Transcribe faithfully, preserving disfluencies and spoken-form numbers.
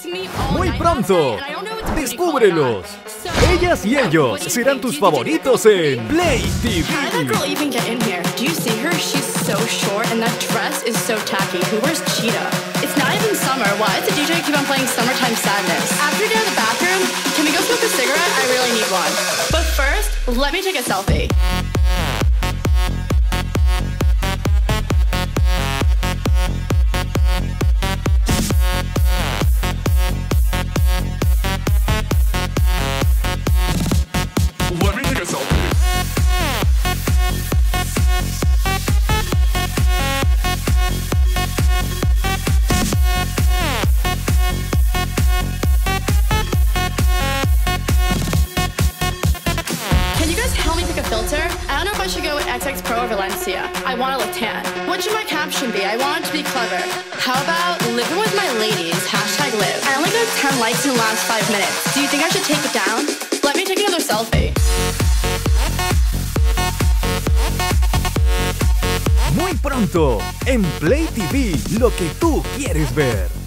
Muy pronto, descúbrelos. Ellas y ellos serán tus favoritos en Play T V. How did that girl even get in here? Do you see her? She's so short and that dress is so tacky. Who wears cheetah? It's not even summer. Why does the D J keep on playing Summertime Sadness? After we get out of the bathroom, can we go smoke a cigarette? I really need one. But first, let me take a selfie. Let me take a selfie. Can you guys help me pick a filter? I don't know if I should go with X X Pro or Valencia. I want to look tan. What should my caption be? I want it to be clever. How about living with my ladies? Hashtag live. I only got ten likes in the last five minutes. Do you think I should take it down? Let me take another selfie. Muy pronto, en Play T V, lo que tú quieres ver.